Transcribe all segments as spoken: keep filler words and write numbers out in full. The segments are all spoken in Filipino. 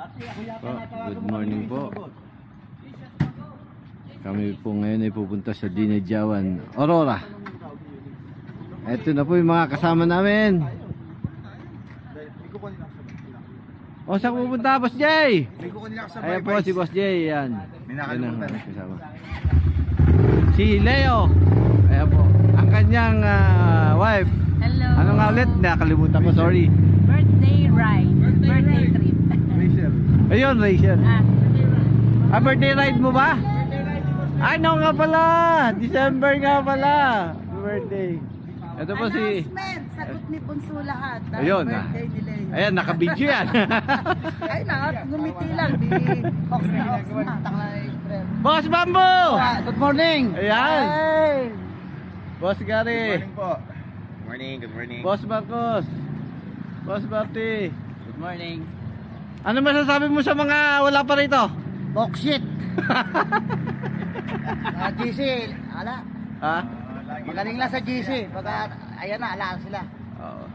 Oh, good morning po. Kami po ngayon ay pupunta sa Dinajawan, Aurora. Ito na po yung mga kasama namin. O, saan pupunta, Boss Jay? Ayan po si Boss Jay. Yan. Kasama. Si Leo. Ayan po. Ang kanyang uh, wife. Hello. Ano nga ulit? Nakalimutan ko, sorry. Birthday ride. Birthday trip. Rachel. Ayun, Rachel. Ah, Ah, birthday ride mo ba? Ano nga pala? December nga pala. Birthday. Ito po si... announcement. Sagot ni Bunso lahat. Ayun. Birthday ni Leo. Ayan, nakabidyo yan. Ay, nakat. Gumiti lang. Di ox na ox na. Boss Bambo! Good morning. Ayan. Hey. Boss Gary. Good morning po. Good morning, good morning. Boss Marcos. Boss Barty. Good morning. Ano masasabi mo sa mga wala pa rito? Boxit. Ah, G C, ala. Ha? Magaling lang sa G C. Pagka, ayan na, alaan sila. Oo.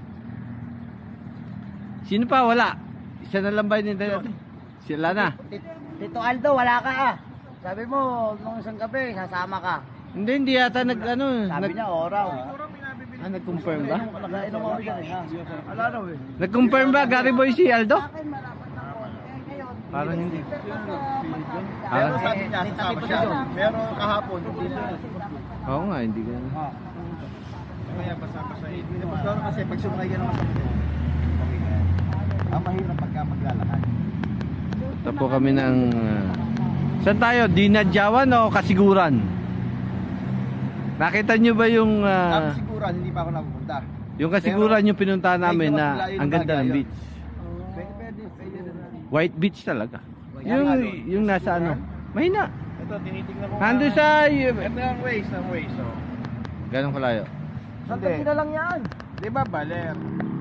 Sino pa wala? Isa na lang ba yun natin? Sila na. Tito Aldo, wala ka ah. Sabi mo, nung isang gabi, sasama ka. Hindi, hindi yata nag ano. Sabi nag, niya, oraw. ah, nag-confirm ba? Inom ako dyan eh. Ala raw eh. Nag-confirm ba Gary Boy si Aldo? Parang hindi. Pero sabi niya, sasama siya. Pero kahapon, hindi na. Oo nga, hindi ka. Kaya pasama siya. Pero kasi pag sumakay ka naman sa mga, ang mahirap pagka maglalakad. Tapo kami ng... Uh, saan tayo? Dinajawan o Kasiguran? Nakita nyo ba yung... Uh, Kasiguran, hindi pa ako napupunta. yung Kasiguran yung pinuntahan namin na ang ganda ng beach. Pwede, pwede, pwede. White beach talaga. Yung, yung nasa ano? Mahina. Ito, tinitingnan ko. Nandun sa... Ito ang ways, ang ways. So. Ganong kalayo. Hindi. na lang yan. Di ba, baler?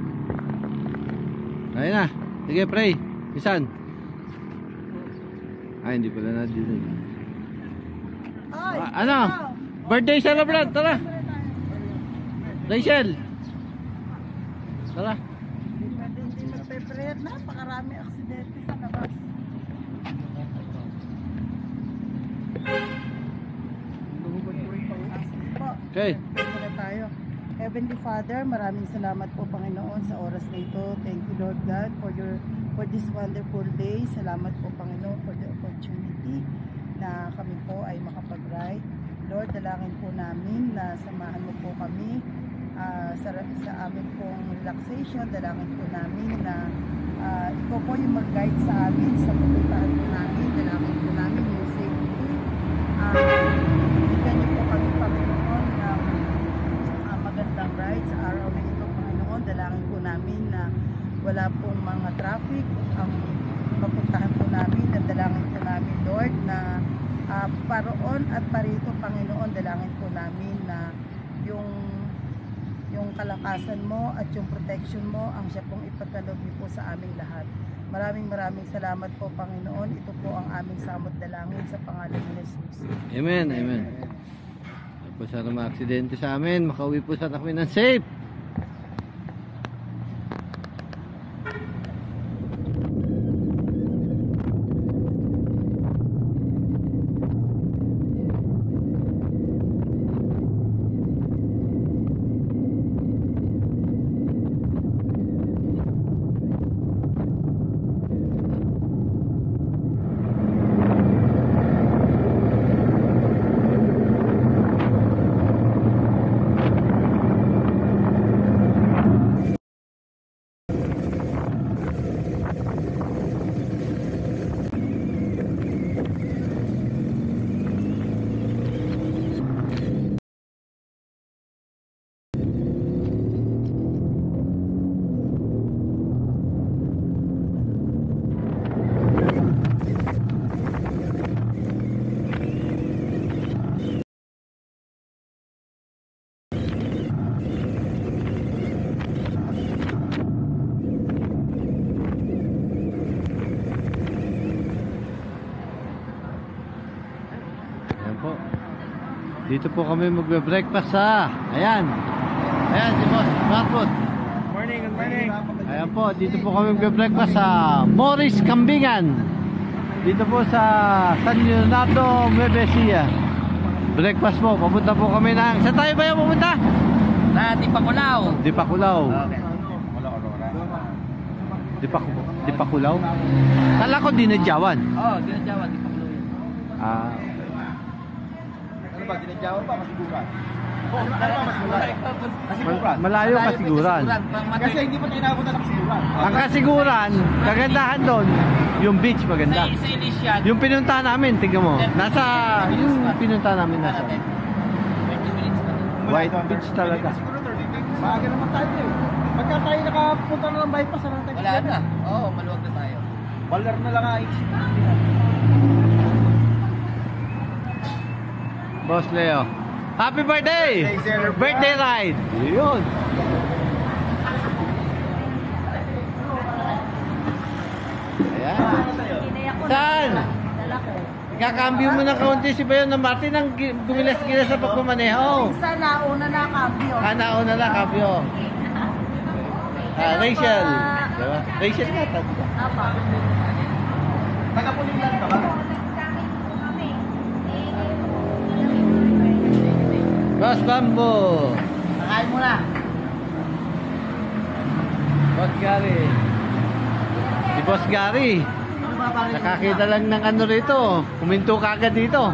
Ayun na. Sige, pray. Isan. Ay, hindi pala na dito. Ay, Ah, ano? Birthday celebrant. Tara. Rachel. Tara. pwede hindi magpe-prayer na. Pakarami aksidente sa labas. Okay. Muna tayo. Heavenly Father, maraming salamat po Panginoon sa oras na ito. Thank you Lord God for your for this wonderful day. Salamat po Panginoon for the opportunity na kami po ay makapag-ride. Lord, dalangin po namin na samahan mo po kami uh, sa, sa amin pong relaxation. Dalangin po namin na uh, ikaw po yung mag-guide sa amin sa pupuntahan po namin. Dalangin po namin yung safety. Uh, Bigyan niyo po kami Panginoon ng uh, magandang ride sa araw na ito Panginoon. Dalangin po namin na wala pong mga traffic ang papuntahan po namin. At dalangin po namin Lord na uh, paroon at parito Panginoon. Dalangin po namin na yung yung kalakasan mo at yung protection mo ang siya pong ipagkaloob niyo po sa aming lahat. Maraming maraming salamat po Panginoon. Ito po ang aming samot dalangin sa pangalan ni Jesus. Amen, amen. Po sana ma-aksidente sa amin, makauwi po sana kami ng safe. Dito po kami magbe-breakfast sa, ayan. Ayan si Boss Marcos. morning, good morning. Ayan po, dito po kami mag-breakfast sa Morris Kambingan. Dito po sa San Leonardo, Nueva Ecija. Breakfast po, papunta po kami ng... Saan tayo ba yung pupunta? Na Dipakulaw. Dipakulaw. Okay. Dipak Dipakulaw? Kala ko dinadyawan. Oh, dinadyawa, Dipakulaw yun. Ah, Ano ba, dinadyawan pa, masiguran? Oh, ano ba, masiguran? mal Masiguran. malayo kasiguran. Kasi hindi pa tayo nakapunta ng masiguran. Ang kasiguran, kagandahan doon, yung beach maganda. Sa, sa Elysian, Yung pinunta namin, tingnan mo. Nasa, yung pinunta namin nasa twenty minutes pa doon. White Beach talaga. Siguro thirty minutes. Maaga naman tayo eh. Pagka tayo nakapunta na ng bypass, ano tayo? Wala na. Oo, oh, maluwag na tayo. Balar na lang ang isip. Boss Leo. Happy birthday! Birthday, sir. Birthday ride! Yun! Ayan. Saan? Ikakambyo mo ng kaunti si Bayon na Martin ang gumilas-gilas sa pagmamaneho. Isa na, una na kambyo. Ah, nauna na kambyo. Ah, Rachel. Diba? Rachel nga, tanda. Apa? Nakapuling lang ka ba? Boss Bambo. Nakain mo na. Boss Gary. Si Boss Gary. Nakakita lang ng ano rito. Kuminto ka agad dito.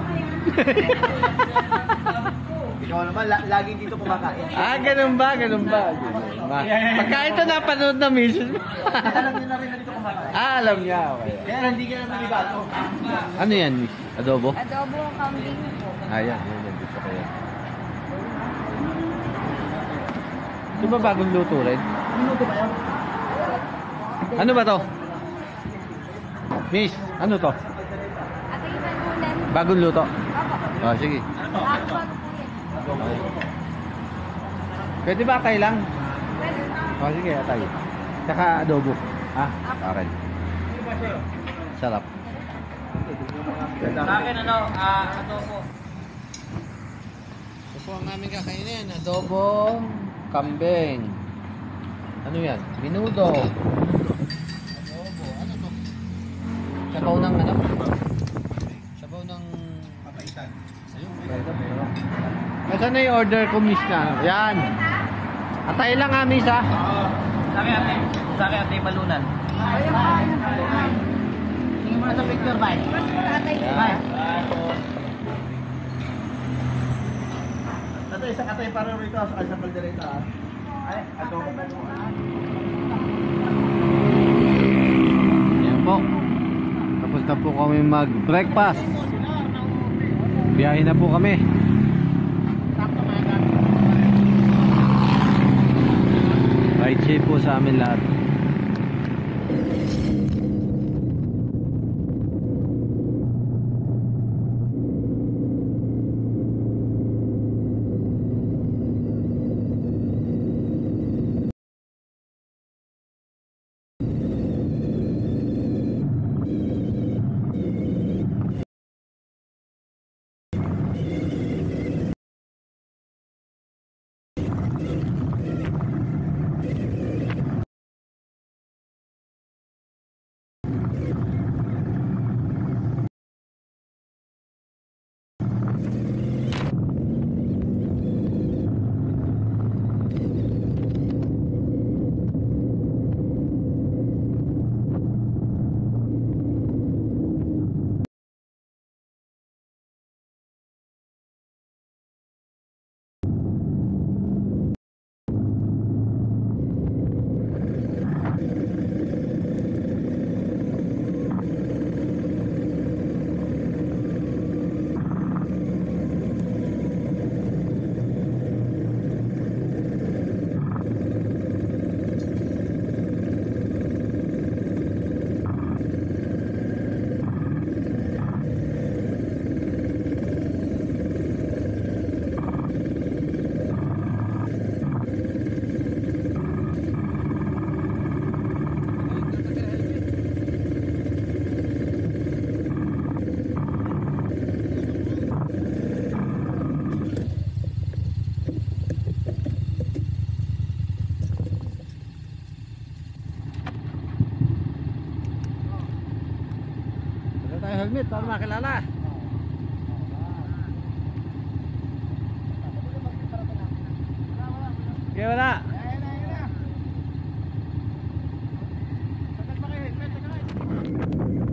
Ikaw naman, la laging dito kumakain. Ah, ganun ba? Ganun ba? Pagka ito napanood na misis mo. Alam niyo na rin na dito kumakain. Ah, alam niya. Okay. Kaya hindi ka na naligato. Ano yan, miss? Adobo? Adobo kambing po. Ah, yan. Yan, yan. Gusto ko yan. Ito ba bagong luto rin? Minuto ba yan? Ano ba to? Miss, ano to? Ate yung magulan. Bagong luto? Opo. Oh, sige. Bago-bago po yan. Pwede ba atay lang? Pwede na. Oh, sige, atay. Tsaka adobo. Ah, okay. Sarap. Sa akin, ano, ah, adobo. Ito po ang aming kakainin. Adobo, kambing. Ano yan? Minudo. Adobo. Ano to? Sabaw ng ano? Sabaw ng... Papaitan. Nasaan na yung order ko, miss na? Yan. Atay lang ha, miss ha. Sa akin, ate. Sa akin, ate, balunan. Tingin mo na sa picture, bye. Yan. Tatay, isa katay para rito sa sa baldereta. Ay, ato ko ba? Yan po. Tapos na po kami mag-breakfast. Biyahe na po kami. Ride safe po sa amin lahat. helmet para makilala. Okay, wala. Ayan na, ayan na. Tagal pa kayo, helmet, tagal.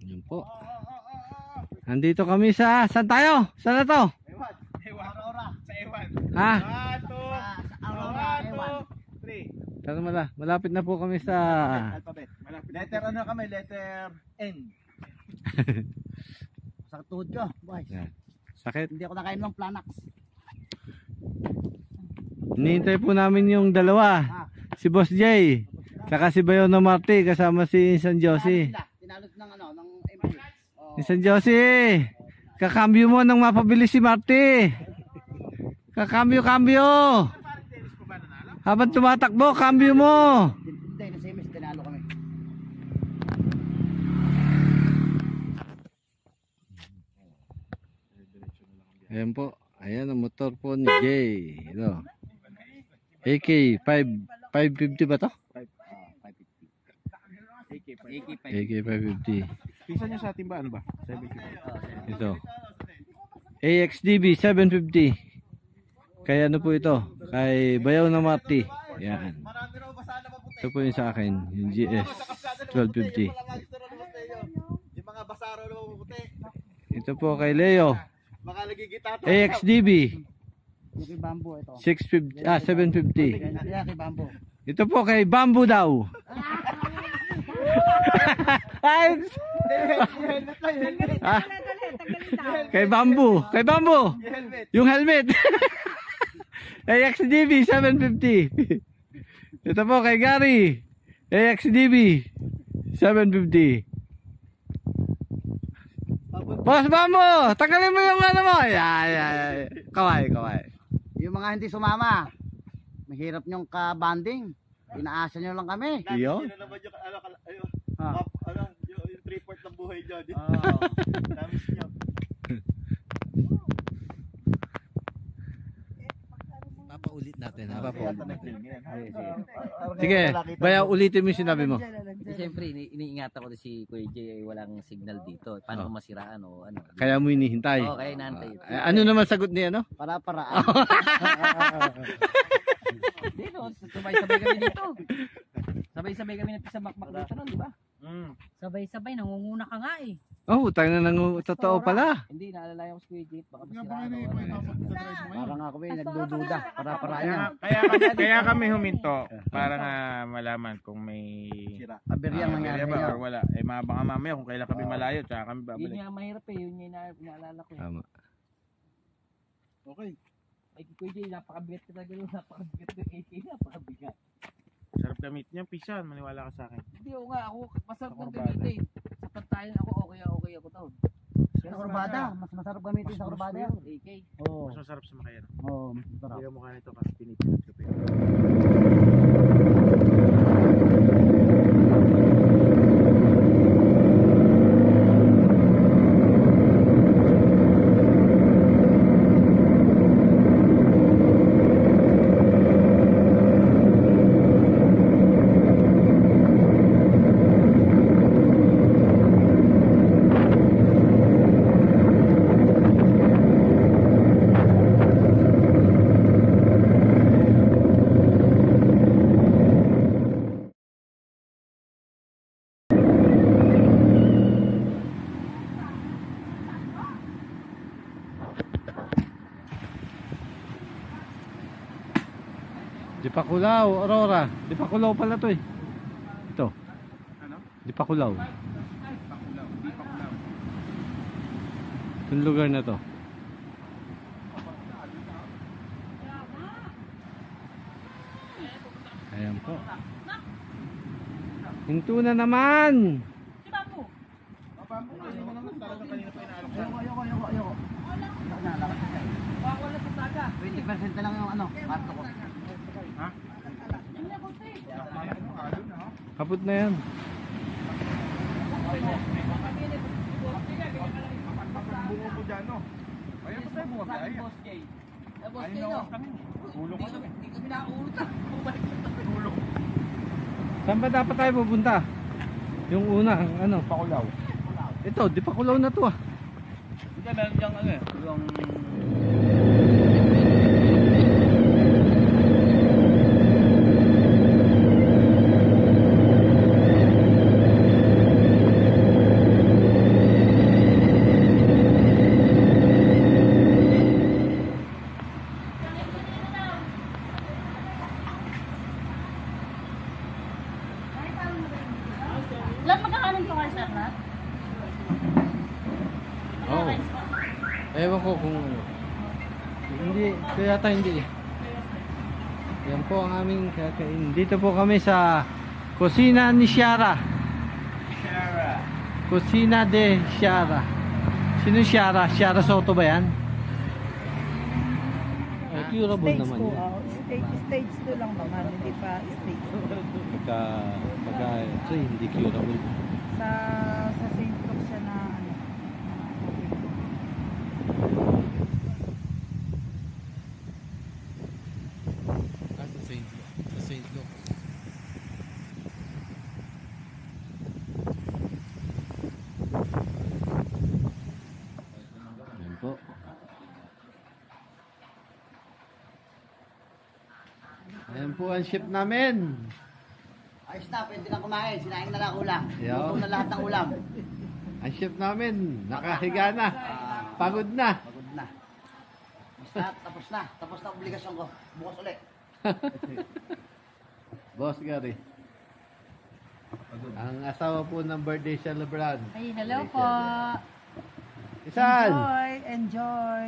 Yun po. Nandito kami sa, saan tayo? Saan na to? Ewan. Ewan. Aurora. Sa Ewan. Ha? One, two. Sa Aurora, One, Ewan. two, three. Tara mala, malapit na po kami sa... Alphabet. Malapit. Letter ano kami? Letter N. Sa tuhod ko, boys. Yan. Sakit. Hindi ako nakain ng Planax. Hinihintay po namin yung dalawa. Si Boss Jay. Saka si Bayo na Marty kasama si San Jose. Tinalot ng ano, ng M P. Si San Jose. Kakambyo mo nang mapabilis si Marty. Kakambyo-kambyo. Habang tumatakbo, kambyo mo. Hindi, na semis, tinalo kami. Ayan po. Ayan ang motor po ni Jay. Ito. A K five fifty ba to? five fifty. A K five. A K five fifty. Pisa niya sa atin ba? Ano ba? seven fifty. Ito. A X D B seven fifty. Kaya ano po ito? Kay Bayaw na Marty. Yan. Ito po yung sa akin. Yung G S twelve fifty. Yung mga basaro na mapuputi. Ito po kay Leo. Baka nagigita. A X D B Yung kay Bamboo ito. six fifty. Ah, seven fifty. Kaya kay Bamboo. Ito po kay Bamboo daw. Ay, ah, kay Bamboo. Kay Bamboo. Yung helmet. A X D B seven fifty. Ito po kay Gary. A X D B seven fifty. Boss Bamboo, tagalin mo yung ano mo. Yan, yan, yan. Kaway, kaway. Yung mga hindi sumama, mahirap nyong ka-banding. Inaasa nyo lang kami. Iyo? Ano naman yung ano, ano, Ah. map, ano, yung, yung three-fourth ng buhay dyan. Oo. Damis nyo. Papaulit natin, ha? Papaulit natin. Sige. Sige, Bayaw, ulitin mo yung sinabi mo. Kasi siyempre, ini iniingatan ko din si Kuya Jay ay walang signal dito. Paano Oh. ko masiraan o ano. Kaya mo hinihintay. Oo, kaya inaantay. Ah, ano naman sagot ni ano? Para-paraan. Hindi no, sabay-sabay kami dito. Sabay-sabay kami nagpisamakmak dito nun, di ba? Mm. Sabay-sabay, nangunguna ka nga eh. Oh, tayo na nang totoo pala. Hindi, naalala ko si Kuya Jay. Baka masiraan o ano. Parang ako eh, nagdududa. Para-paraan Kaya, yan. kaya, kami, kaya kami huminto para nga malaman kung may Sira. Aberya ah, mangyari ba sa'yo. or wala. Eh mga baka mamaya kung kailan kami malayo tsaka kami Yun babalik. nga mahirap eh, yun yung ina- inaalala ko eh. Tama. Okay. Ay, Kuya Jay, napakabigat ka talaga yun. Napakabigat ko A K, napakabigat. Sarap gamit niya, pisan, maniwala ka sa akin. Hindi ako nga, ako masarap Sa ng kurbada. gamitin. Sa pantayan ako, okay okay ako tao. Sa kurbada, mas masarap gamitin sa kurbada yan. A K. Oo. Mas masarap sa makayan. Oo, mas masarap. Hindi ka mukha nito kasi pinipinit ka pa yun. Dipakulaw, Aurora. Dipakulaw pala to eh. Ito. Ano? Dipakulaw. Pakulaw. Di pakulaw. Yung lugar na to. Ayan po. Hinto na naman. Ayoko, ayoko, ayoko, ayoko. twenty percent na lang yung ano, parto ko. Kaput na yan. Bungo mo dyan, no? Ayun pa tayo buwag Sabi ay. Boss Jay. Eh, Boss Ayun Jay, ako no? kami. Tulong Hindi kami. kami, hindi kami nakaulot ah. Bumalik na kami. Tulong. Saan ba dapat tayo pupunta? Yung una, ang ano? Pakulaw. Ito, Dipakulaw na to ah. Hindi, meron diyang ano eh. Yung... mo kayo sa lahat? Oo. Oh. Ewan ko kung ano. Hindi, kaya yata hindi. Yan po ang aming kakain. Dito po kami sa kusina ni Shara. Shara. Kusina de Shara. Sino Shara? Shara Soto ba yan? Ay, curable Stage naman two, yan. oh. Stage, stage two lang naman, hindi pa stage two. Pagka, pagka three, hindi curable. Sa, sa Saint Luke siya na, ano, Ah, sa Saint Luke. Sa Saint Luke. Yan po. Ayan po ang ship namin. Ayos na, pwede na kumain. Sinaing na lang ulam. Yo. Luto na lahat ng ulam. Ang ship namin, nakahiga na. Pagod na. Pagod na. Basta, tapos na. Tapos na obligasyon ko. Bukas ulit. Boss Gary. Ang asawa po ng birthday celebrant. Ay, hello po. Isan! enjoy, enjoy.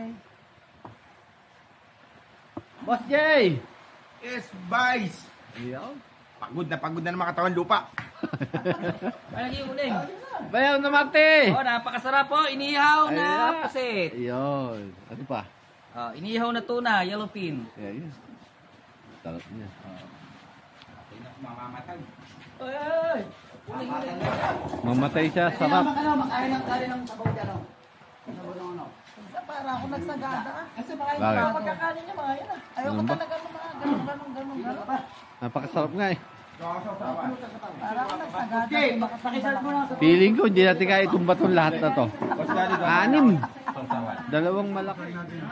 Boss Jay! Yes, Vice. Ayaw. Pagod na pagod na ng mga katawan lupa. Ay, lagi yung uling. Bayaw na Marte! Oh, napakasarap po. Inihaw na Ayan. pusit. Ayun. Ano pa? Oh, inihaw na tuna, yellowfin. Ayun. Sarap niya. Mamamatay. Ay, ay. Uling, uling. Mamatay siya, Pwede sarap. naman ano, makain ng kari ng sabaw dyan. oh. Sabaw ng ano. Para ako nagsagada. ah. Kasi baka yung Bakit? mga pagkakanin niya, mga yan ah. Ayoko Ano ba? talaga ng mga ganun, ganun, ganun, ganun. Napakasarap nga eh. Para ako nagsagada. Okay, pakisalat mo lang sa Feeling ko, hindi natin kaya itong batong lahat na to. Anim. Dalawang malaki.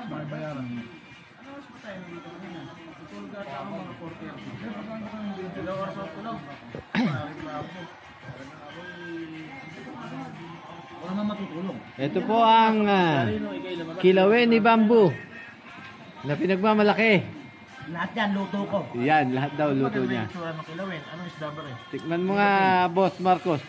Wala naman matutulong. Ito po ang uh, kilawin ni Bamboo na pinagmamalaki. Lahat yan, luto ko. Yan, lahat daw luto niya. Tikman mo nga, Boss Marcos.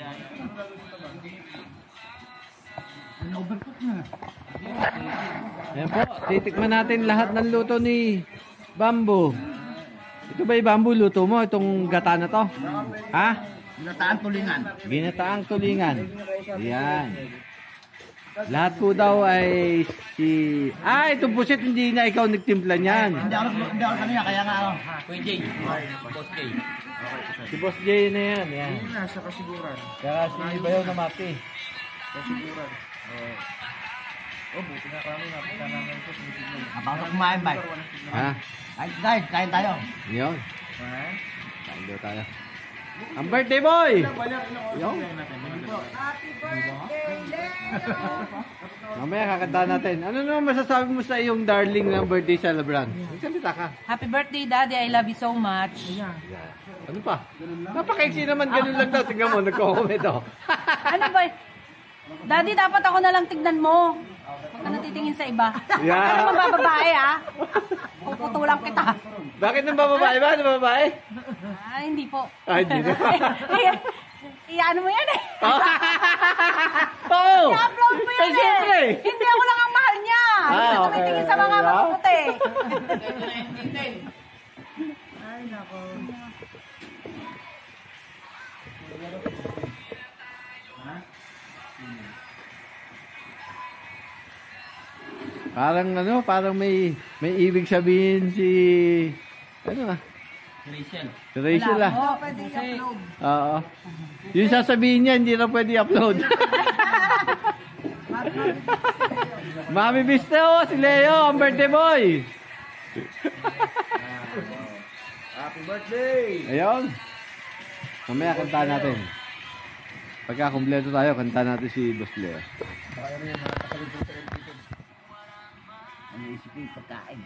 Overcook na. Ayan po, titikman natin lahat ng luto ni Bamboo. Ito ba yung Bamboo luto mo? Itong gata na to? Ha? Ginataan tulingan. Ginataang tulingan. Yan. Lahat po daw ay si... Ah, itong pusit, hindi na ikaw nagtimpla niyan. Hindi ako, hindi ako kanina, kaya nga ako. Kuya Jay. Boss Jay. Si Boss Jay na yan. Yan. Nasa kasiguran. Kaya si Bayaw na Mati. Kasiguran. Oh, buti na kami na pagka namin ko sinisignan. Napasok kumain, bye. Ha? Ay, guys, kain tayo. Yun. Kain daw tayo. Ang birthday boy! Yun. Happy birthday, Leo! Mamaya kakanta natin. Ano naman masasabi mo sa iyong darling ng birthday celebrant? Salita ka. Happy birthday, Daddy. I love you so much. Ano pa? Napakaiksi naman, ganun lang daw. Tingnan mo, nagko-comment oh. Ano ba? Daddy, dapat ako na lang tignan mo. Huwag ka natitingin sa iba. Yeah. Huwag ka naman bababae, ha? Puputulang kita. Bakit nang bababae ba? Ano babae? Ah, hindi po. Ah, hindi na. Iyan mo yan eh. Oo! I-upload mo yan Eh, siyempre. eh. Hindi ako lang ang mahal niya. Ah, Hindi ka okay. tumitingin sa mga Yeah. mapuputi. Ay, nako. Parang ano, parang may may ibig sabihin si ano ah, Rachel. si Rachel ah. Oh, pwede i-upload. Oo. Yung sasabihin niya, hindi na pwede upload. Mami Bisto, si Leo, ang birthday boy. Happy birthday! Ayun. Mamaya kanta natin. Pagka kumpleto tayo, kanta natin si Boss Leo. Ano isipin, pagkain.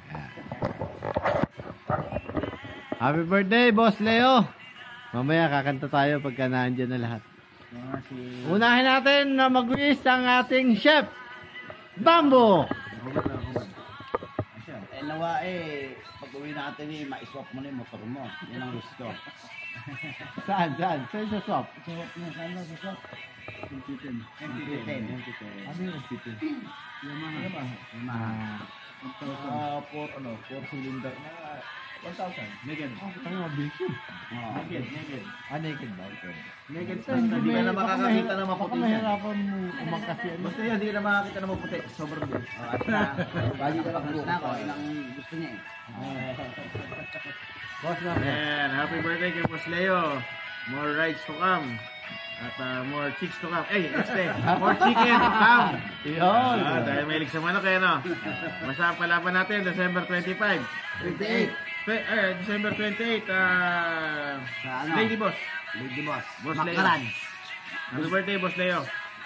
Happy birthday, Boss Leo. Mamaya kakanta tayo pagka nandiyan na lahat. Unahin natin na mag-wish ang ating chef, Bamboo. nawa eh, pag uwi natin eh, ma-swap mo na yung motor mo. Yun ang gusto. Saan, saan? Saan sa swap? Swap na, saan na sa swap? M T ten. M T ten. Ano yung M T ten? Yamaha. Yamaha. Ah, Ah, four, ano, four cylinder na one thousand. Naked. oh, ang mabilis yun. Oo. Naked, naked. Ah, naked ba? Okay. Naked Basta hindi Hindi ka na makakakita na Baka maputi siya. mahirapan mo umangkas yan. Basta yan, hindi ka na makakita na maputi. Sobrang din. Oh, at na, Bali ka lang tapos po. na ako, yun ang gusto niya eh. Boss na po. And happy birthday kay Boss Leo. More rides to come. At uh, more chicks to come. Eh, next day. More chicken to come. Yun. Ah, dahil may sa manok eh, no? Basta palaban natin, December twenty-five. twenty-eight. Twe- eh, December twenty-eight, ah... Sa ano? Lady Boss. Lady Boss. Boss Leo. Makarans. Happy birthday, Boss Leo.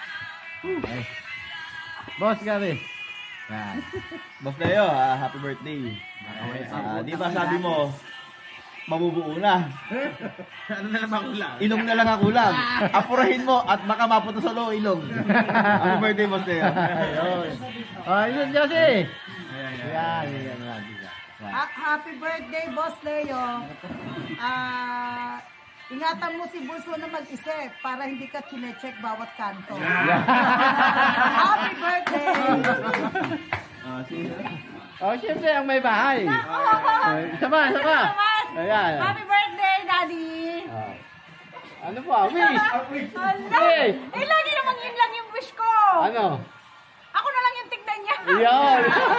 Boss Gary. Yan. Boss Leo, ah, happy birthday. Ah, di ba sabi mo, mabubuo na. Ano na naman kulang? Ilong na lang ang kulang. Apurahin mo at baka mapunta sa loob ilong. Happy birthday, Boss Leo. Ayun. Ah, yun Josie. Ayan, ayan. Yan, yan, yan. Ha- Happy birthday, Boss Leo. Ah, ingatan mo si Bunso na mag-isip para hindi ka chinecheck bawat kanto. Happy birthday! Ah, sige. Oh, siyempre ang may bahay. Ay, isa pa, isa pa. Ayan. Happy birthday, Daddy! Ah. Ano pa? Wish. Hala! Hey! Eh, lagi naman yun lang yung wish ko! Ano? Ako na lang yung tignan niya! Yan.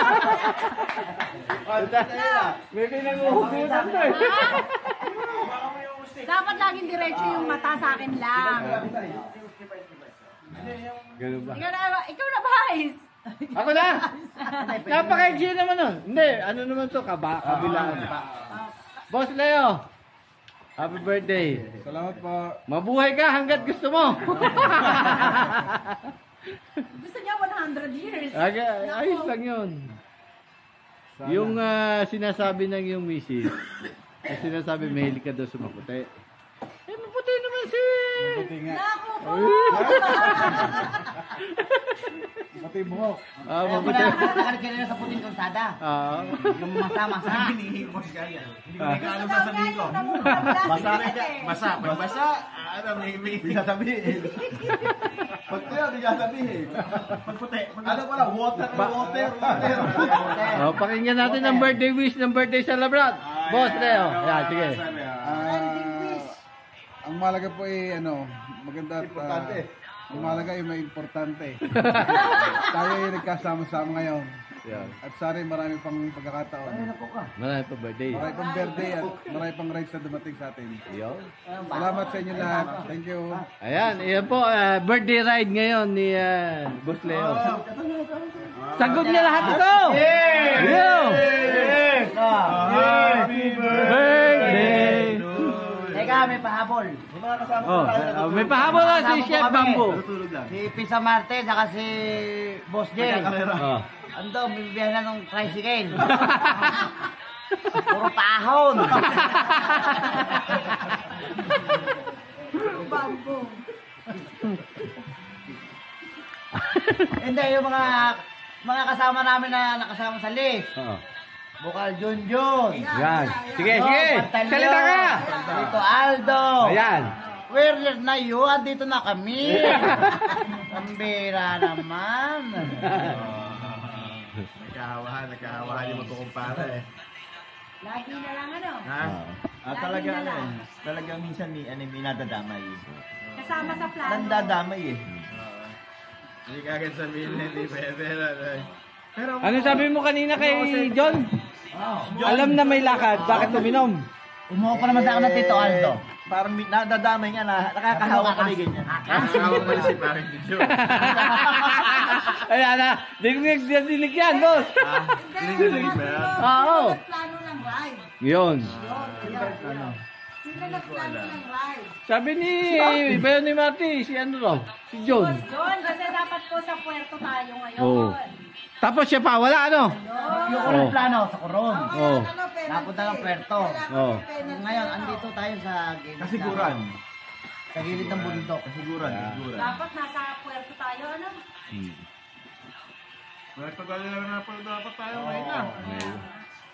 May pinanguhugutan to eh. Dapat laging diretso yung mata sa akin lang. Ganun ba? Ikaw na, ikaw na, Vice! Ako na! Napaka-easy naman nun. Hindi, ano naman to? Kaba, kabilaan. Boss Leo, happy birthday. Salamat po. Mabuhay ka hanggat gusto mo. Gusto niya one hundred years. Aga, ayos lang yun. Yung ah, sinasabi ng yung misis, yung sinasabi mahilig ka daw sa maputi. Eh, maputi naman si... Naku po! Pati buhok. Ah, Kaya maputi. pala, nakalig ka na sa puting kalsada. Ah, Yung masa-masa. Boss Gaya. Hindi ko Ah. regalo Gusto sa daw sabihin niya ko. yung namumula sa Basa bigat eh. Basa. Pag basa, ah, ano, may may... Hindi sasabihin. Pag kaya, hindi sasabihin. Pag puti. Ano pala? Water, water, water. oh, pakinggan natin ang birthday wish ng birthday celebrant. Boss Leo. Yan, sige. Ah, ang malaga po ay ano, maganda at Importante. ah, ang malaga ay may importante. Tayo ay nagkasama-sama ngayon. Yan. At sana ay marami pang pagkakataon. Marami pa birthday. Marami pang birthday at marami pang rides na dumating sa atin. Yun. Salamat sa inyo lahat. Thank you. Ayan, iyan po, ah, birthday ride ngayon ni ah, Boss Leo. Sagot niya lahat ito! Yeah! Happy birthday! Teka, may pahabol. Oh, ah, may pahabol na si Kasama Chef po kami. Bamboo. Si Pisa Marte, saka si Boss Jay. Oh. Ando, bibiyahin na ng tricycle. Puro pahon. Hindi, yung mga mga kasama namin na nakasama sa list. Oh. Bukal Junjun. Yan. Sige, Oh, sige. Pantalyon. Salita ka. Dito Aldo. Ayan. Where na you? Andito na kami. Pambira naman. Nagkahawahan, nagkahawahan yung magkukumpara eh. Lagi na lang ano. Ha? Ah, talaga ano eh. Talagang minsan may, ano, may nadadamay. Kasama sa plano. Nandadamay eh. Hindi ka agad sabihin na hindi pwede. ano. Pero, Ano sabi mo kanina kay John? Alam na may lakad, bakit uminom? Umuha pa naman sa akin ng Tito Aldo. Parang may- nadadamay nga na nakakahawa ka na ganyan. Kasama mo si Paring Dijo. Ayan na, dinig dinig yan, boss. Dinig ba yan? Oo. Plano ng ride. Yun. Sino nagplano ng ride? Sabi ni Bayo ni Marty, si ano raw? Si John. Boss John, kasi dapat po sa puerto tayo ngayon. Oo. Tapos siya pa, wala ano? Yung Oh. unang plano sa Coron. Oh. Ano, penalty? Napunta ng Puerto. Oh. Ngayon, andito tayo sa gilid. Kasiguran. Sa gilid ng bundok. Kasiguran. Kasiguran. Dapat nasa puerto tayo, ano? Hmm. Pagkakali lang na po dapat tayo ngayon na.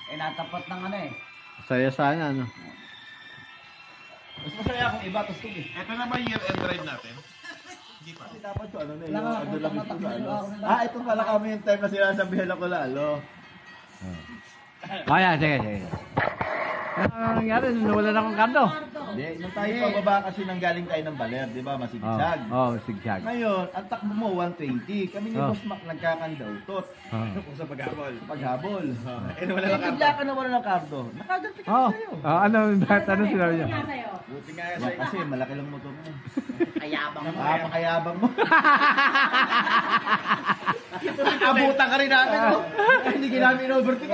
Eh, natapat ng ano eh. Saya sana, ano. Mas masaya kung iba tugtog eh. Ito na ba year-end drive natin? Kasi dapat yung ano na yun. Wala nga, Ano kung lang tama-tama yung ano. ako na- Ah, ito pala kami yung time na sinasabihan ako lalo. Oh, yan, sige, sige. Ano nangyari? Nawalan akong kardo. Hindi, nung tayo pababa kasi nang galing tayo ng Baler, di ba? Oh, Masigsag. oh, sigsag. Ngayon, ang takbo mo one twenty. Kami ni Oh. Boss Mac nagkakandautot. Oh. Kung sa paghabol. Paghabol. Eh, wala Eh, lang bigla ka na wala ng kardo. Nakaganti ka Oh, sa'yo. oh, ano, bakit ano sinabi niya? Nga sa'yo. Buti nga Yan, sa'yo. kasi malaki lang motor mo. Kayabang mo. Napakayabang mo. Abutan ka rin namin, no? Hindi ka namin in-overtake.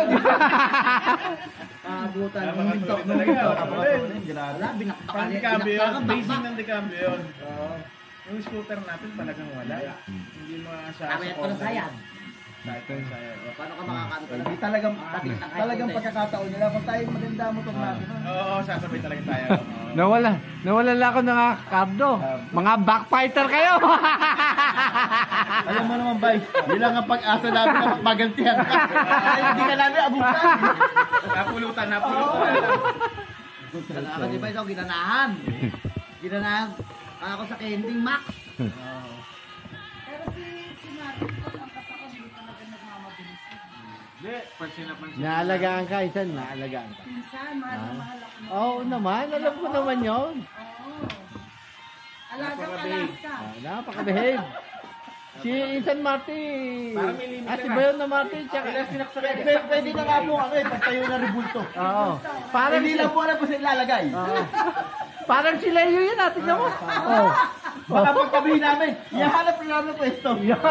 Abutan. Napakatuloy talaga. Napakatuloy. Grabe. Wala, binakta ka. Pang binakta decambio ka, yun. Basic bakbak. ng decambio yun. Yung scooter natin talagang wala. Hindi mo sa Kami ito na sayad. Kahit ang saya. Paano ka makakanta? Hindi talagang, talagang pagkakataon nila. Kung tayo maganda motor natin. no? Oo, sasabay talaga tayo. Oo. Nawala. Nawala lang ako ng kardo. Mga backfighter kayo. Alam mo naman, Bay, yun lang ang pag-asa namin na magantihan ka. Ay, hindi ka namin abutan. Napulutan, napulutan. Kailangan ka di ba ito, ginanahan. Ginanahan. Ako sa Kending Max. Pero si, si Martin, pag ang kasaka, hindi talaga nagmamabilis. Hindi, pag sinapansin. Naalagaan ka, isan. Naalagaan ka. Minsan, mahal na mahal ako. Oo naman. Alam ko naman yun. Oo. Alagang Alaska. Ah, napaka-behave. Si Insan Marty. Parang may limit Ah, si na. Bayon na Marty. Tsaka. Pwede, pwede na nga po ano eh, pagtayo na rebulto. Oo. Parang Hindi lang po alam kung saan ilalagay. Oo. Parang si Leo yun ah. Tignan mo. Oo. Baka pagkabihin namin, ihahanap na namin ng pwesto.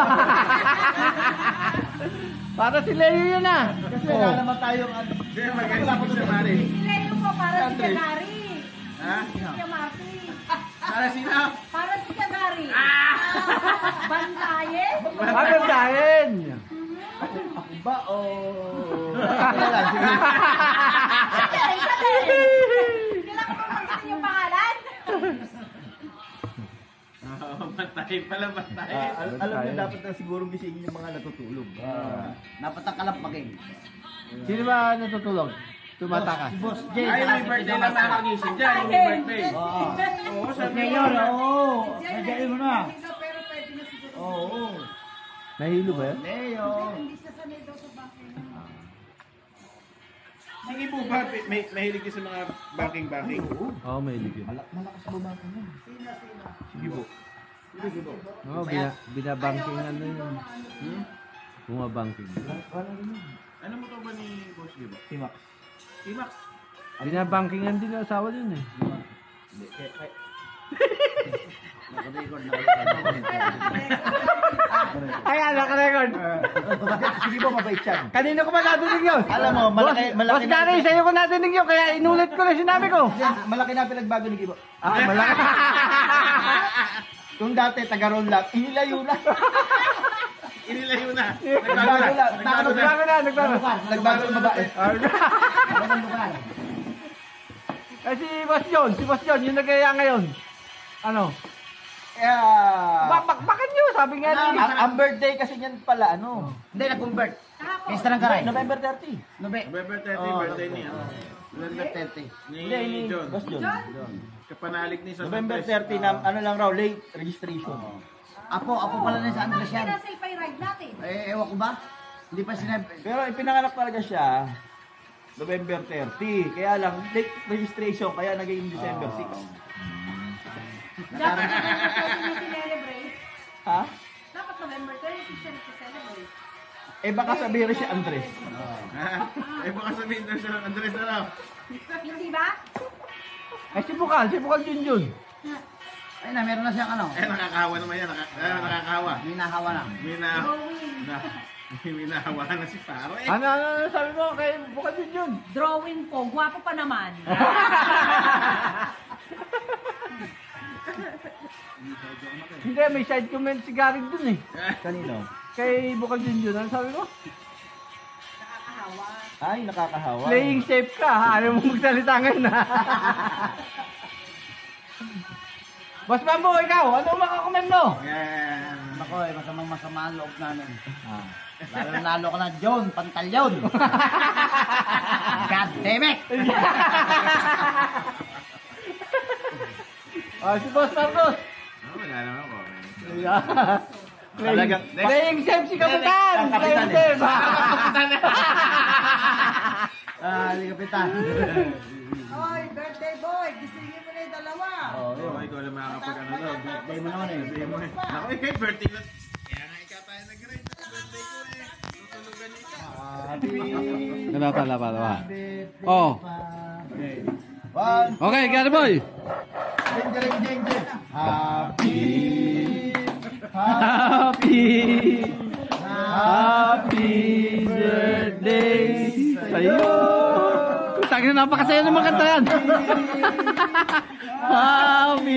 Parang si Leo yun ah. Kasi wala naman tayong ano. Hindi, magaling si Mari. Si Leo po, para si Kagari. Ha? Si Kuya Marty. Para sino? Para si Kagari. Ah! Bantayan. Ano dahil? Ako ba o... Ano lang, sige. Ay, sabi. Kailangan mo pagkakin yung pangalan. Oo, bantay pala, bantay. Ah, al- alam niyo, dapat na siguro gisingin yung mga natutulog. Ah. Dapat ang kalampagin. Sino ba natutulog? Tumatakas. Si Boss Jay. Ay, may birthday lang nakagising dyan. Yung may birthday. Oo, sabi Ngayon, niyo. oo. Nagyain mo na. Pero pwede na siguro. Oo. Nahilo ba yun? Leo. Hindi siya sanay daw sa bangkay. Sige po ba, may mahilig din sa mga backing-backing? Oo, may ligyan. Malak malakas bumako mo. Sige po. Oo, bina, binabanking ano yun. Hmm? Bumabanking. Ano mo to ba ni Boss Gibo? Si Max. Si Max. Binabankingan din ang asawa din eh. Hindi, kaya- kaya- Nakarecord na. Ayan, naka-record. Sige po, mabait siya. Kanino ko ba nadinig yun? Alam mo, malaki, Boss, malaki Boss Gary, sa'yo ko nadinig yun, kaya inulit ko na sinabi ko. Malaki na pinagbago ni Gibo. Ah, malaki. Kung dati taga-roll lang, inilayo na. Inilayo na. Nagbago na. Nagbago na. Nagbago na, nagbago. Nagbago ng babae. Magandang lugar. Eh si Boss John, si Boss John, yung nagaya ngayon. Ano? Yeah. Bakbakan nyo, sabi nga Ang, niya. ang, ang birthday kasi niyan pala, ano? Hindi, nag-convert. Pista ng karay. November thirty. Nobe. November thirty, Oo. birthday niya. November thirty. Ni Hindi, ni John. Boss John. Kapanalig ni sa November Santos. thirty na, ano lang raw, late registration. Apo, apo pala na sa Andres yan. Nasa ipay ride natin. Eh, ewan ko ba? Hindi pa sinabi. Pero ipinanganak talaga siya, November thirty. Kaya lang, late registration, kaya naging December six. Dapat November thirty na celebrate. Ha? Dapat November thirty siya celebrate. Eh baka sabihin rin si Andres. Eh baka sabihin na siya, Andres ano? Hindi ba? Eh si Bukal, si Bukal Junjun. Ay na, meron na siyang ano. Eh nakakahawa naman yan, Naka, eh, nakakahawa. Minahawa na. Mina, Drawing. na, minahawa na si Paro eh. Ano, ano, ano sabi mo kay Bukal Junjun? Drawing po. Gwapo pa naman. Hindi, may side comment si Gary dun eh. Kanino? Kay Bukal Junjun, ano sabi mo? Nakakahawa. Ay, nakakahawa. Playing safe ka, ha? Ayaw mo magsalita ngayon ha? Boss Bambo, ikaw, ano makakomment mo? Yan. Nako, Ako eh, masamang masama ang loob namin. Ah. Lalo-lalo ko na John, Pantalyon. God damn it! Oh, si Boss Marcos. Oh, wala naman ako. Playing, playing safe si Kapitan! Playing safe! Ah, si Kapitan. Oy, birthday boy, gisingin mo na yung dalawa. Oo, oh, ikaw lang makakapag ano doon. Birthday mo naman eh. Birthday mo eh. Ako eh, birthday ko. Kaya nga ikaw tayo nag-ride. Birthday ko eh. Tutulugan ito. Ano pala pala ba? Oh. One. Okay, got it boy. Jing, jing, jing, jing. Happy. Happy Happy birthday sa'yo. Tangin na, napakasaya naman kanta yan. Happy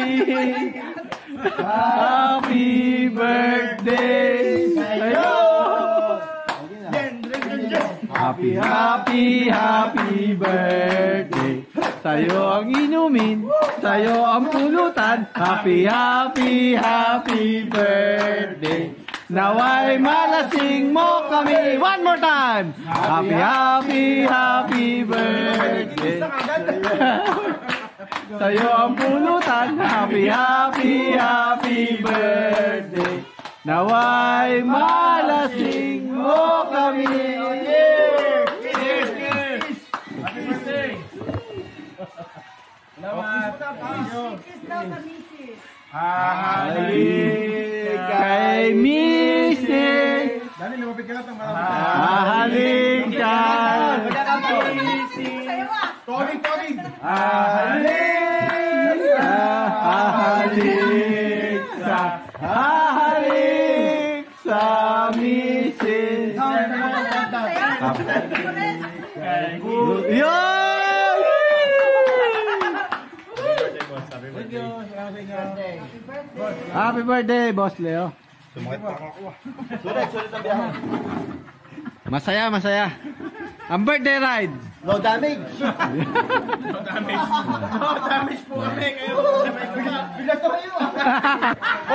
Happy birthday sa'yo. Happy happy happy birthday. Sa'yo ang inumin, sa'yo ang pulutan. Happy happy happy birthday. Naway malasing mo kami. One more time. Happy happy happy birthday. Sa'yo ang pulutan. Happy happy happy birthday. Naway malasing mo kami. Cheers! Cheers! Cheers! Happy birthday! Salamat! Kiss daw sa misis. Halik kay misis. Dali, lumapit ka natin. Halik kay Sa'yo ah. Tobig, tobig. Halik sa halik sa halik sa misis. Yo! Happy birthday, Boss Leo. Sumakit pa ako. Sulit, sulit ang biyahe. Masaya, masaya. Ang birthday ride. Low damage. No damage. No damage po kami. Kayo. Bilang to kayo ah.